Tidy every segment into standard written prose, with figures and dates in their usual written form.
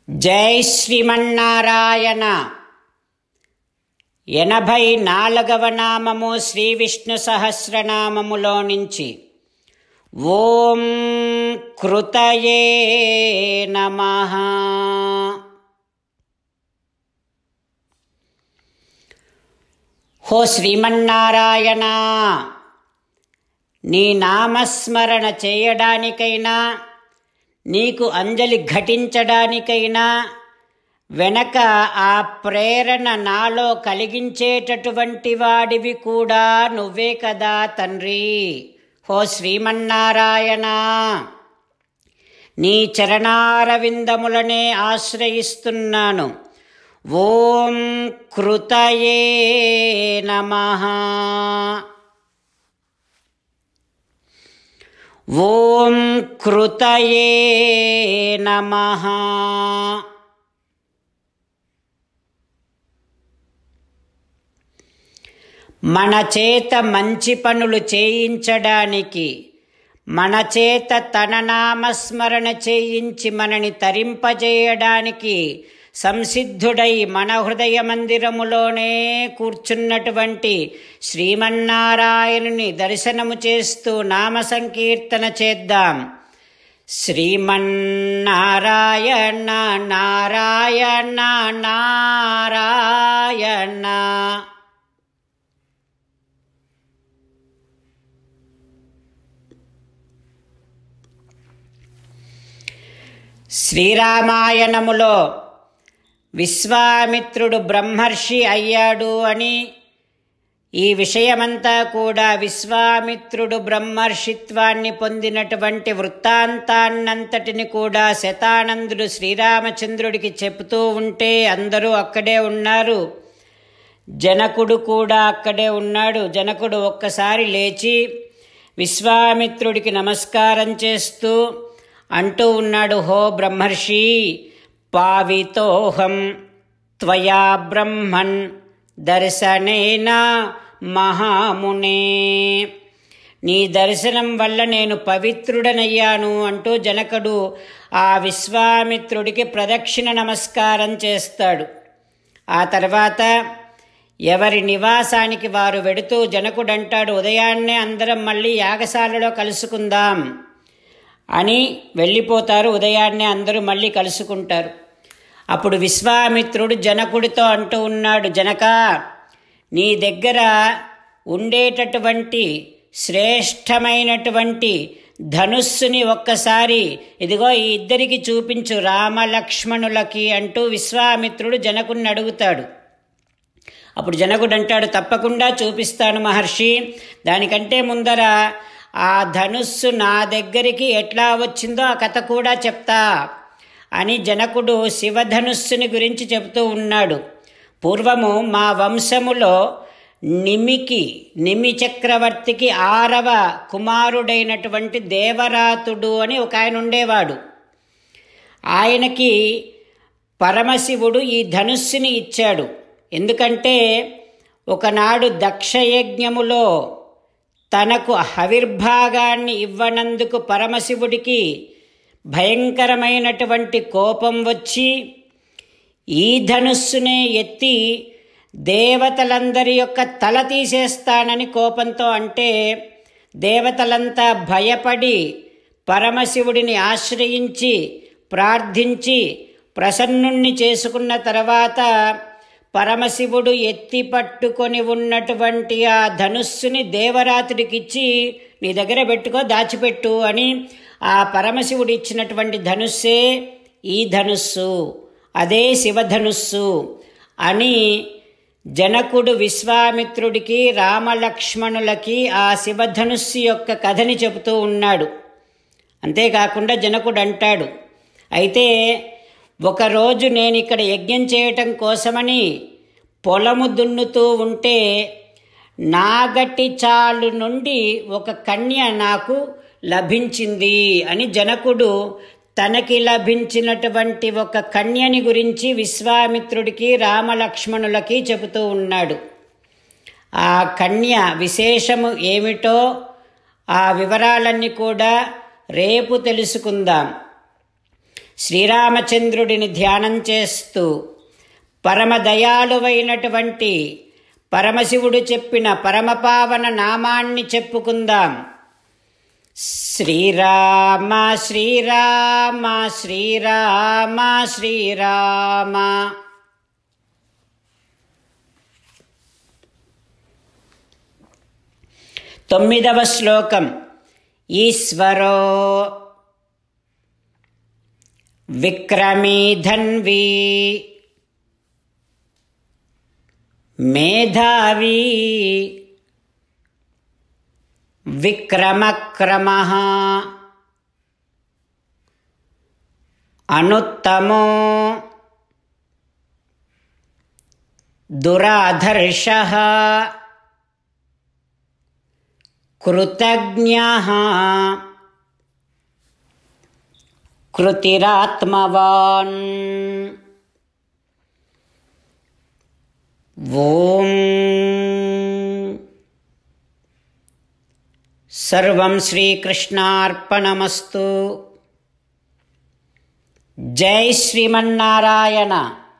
జై శ్రీమన్నారాయణ. 84వ నామము శ్రీ విష్ణు సహస్రనామములో నుంచి ఓం కృతయే నమః. హో శ్రీమన్నారాయణ, నీ నామస్మరణ చేయడానికైనా నీకు అంజలి ఘటించడానికైనా వెనక ఆ ప్రేరణ నాలో కలిగించేటటువంటి వాడివి కూడా నువ్వే కదా తండ్రి. హో శ్రీమన్నారాయణ, నీ చరణారవిందములనే ఆశ్రయిస్తున్నాను. ఓం కృతయే నమః. ఓం కృతయే నమః. మన చేత మంచి పనులు చేయించడానికి, మన చేత తన నామస్మరణ చేయించి మనని తరింపజేయడానికి సంసిద్ధుడై మన హృదయ మందిరములోనే కూర్చున్నటువంటి శ్రీమన్నారాయణుని దర్శనము చేస్తూ నామ సంకీర్తన చేద్దాం. శ్రీమన్నారాయణ నారాయణ నారాయణ. శ్రీరామాయణములో విశ్వామిత్రుడు బ్రహ్మర్షి అయ్యాడు అని, ఈ విషయమంతా కూడా విశ్వామిత్రుడు బ్రహ్మర్షిత్వాన్ని పొందినటువంటి వృత్తాంతాన్నంతటిని కూడా శతానందుడు శ్రీరామచంద్రుడికి చెబుతూ ఉంటే అందరూ అక్కడే ఉన్నారు. జనకుడు కూడా అక్కడే ఉన్నాడు. జనకుడు ఒక్కసారి లేచి విశ్వామిత్రుడికి నమస్కారం చేస్తూ అంటూ ఉన్నాడు, హో బ్రహ్మర్షి, పావితోహం త్వయా బ్రహ్మన్ దర్శనేన మహామునే. నీ దర్శనం వల్ల నేను పవిత్రుడనయ్యాను అంటూ జనకుడు ఆ విశ్వామిత్రుడికి ప్రదక్షిణ నమస్కారం చేస్తాడు. ఆ తర్వాత ఎవరి నివాసానికి వారు వెడుతూ జనకుడంటాడు, ఉదయాన్నే అందరం మళ్ళీ యాగశాలలో కలుసుకుందాం అని వెళ్ళిపోతారు. ఉదయాన్నే అందరూ మళ్ళీ కలుసుకుంటారు. అప్పుడు విశ్వామిత్రుడు జనకుడితో అంటూ ఉన్నాడు, జనకా, నీ దగ్గర ఉండేటటువంటి శ్రేష్టమైనటువంటి ధనుస్సుని ఒక్కసారి ఇదిగో ఈ ఇద్దరికి చూపించు, రామలక్ష్మణులకి అంటూ విశ్వామిత్రుడు జనకుడిని అడుగుతాడు. అప్పుడు జనకుడు అంటాడు, తప్పకుండా చూపిస్తాను మహర్షి. దానికంటే ముందర ఆ ధనుస్సు నా దగ్గరికి ఎట్లా వచ్చిందో ఆ కథ కూడా చెప్తా అని జనకుడు శివధనుస్సుని గురించి చెబుతూ ఉన్నాడు. పూర్వము మా వంశములో నిమి చక్రవర్తికి 6వ కుమారుడైనటువంటి దేవరాతుడు అని ఒక ఆయన ఉండేవాడు. ఆయనకి పరమశివుడు ఈ ధనుస్సుని ఇచ్చాడు. ఎందుకంటే ఒకనాడు దక్షయజ్ఞములో తనకు ఆవిర్భాగాన్ని ఇవ్వనందుకు పరమశివుడికి భయంకరమైనటువంటి కోపం వచ్చి ఈ ధనుస్సునే ఎత్తి దేవతలందరి యొక్క తల తీసేస్తానని కోపంతో అంటే, దేవతలంతా భయపడి పరమశివుడిని ఆశ్రయించి ప్రార్థించి ప్రసన్నుణ్ణి చేసుకున్న తర్వాత పరమశివుడు ఎత్తి పట్టుకొని ఉన్నటువంటి ఆ ధనుస్సుని దేవరాతుడికిచ్చి నీ దగ్గర పెట్టుకో, దాచిపెట్టు అని ఆ పరమశివుడు ఇచ్చినటువంటి ధనుస్సే ఈ ధనుస్సు, అదే శివధనుస్సు అని జనకుడు విశ్వామిత్రుడికి రామలక్ష్మణులకి ఆ శివధనుస్సు యొక్క కథని చెబుతూ ఉన్నాడు. అంతేకాకుండా జనకుడు అంటాడు, అయితే ఒకరోజు నేను ఇక్కడ యజ్ఞం చేయటం కోసమని పొలము దున్నుతూ ఉంటే నాగటి చాలు నుండి ఒక కన్య నాకు లభించింది అని జనకుడు తనకి లభించినటువంటి ఒక కన్యని గురించి విశ్వామిత్రుడికి రామలక్ష్మణులకి చెబుతూ ఉన్నాడు. ఆ కన్య విశేషము ఏమిటో ఆ వివరాలన్నీ కూడా రేపు తెలుసుకుందాం. శ్రీరామచంద్రుడిని ధ్యానం చేస్తూ పరమదయాళువైనటువంటి పరమశివుడు చెప్పిన పరమపావన నామాన్ని చెప్పుకుందాం. శ్రీరామ శ్రీరామ శ్రీరామ శ్రీరామ. 9వ శ్లోకం. ఈశ్వరో విక్రమీ ధన్వీ మేధావీ విక్రమక్రమః అనుత్తమో దురాధర్షః కృతజ్ఞః కృతిరాత్మవాన్. ఓం సర్వం శ్రీకృష్ణార్పణమస్తు. జై శ్రీమన్నారాయణ.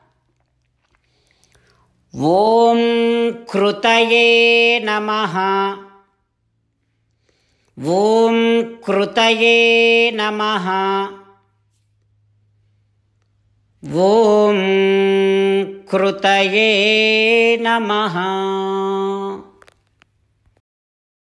ఓం కృతయే నమః. ఓం కృతయే నమః. ఓం కృతయే నమః.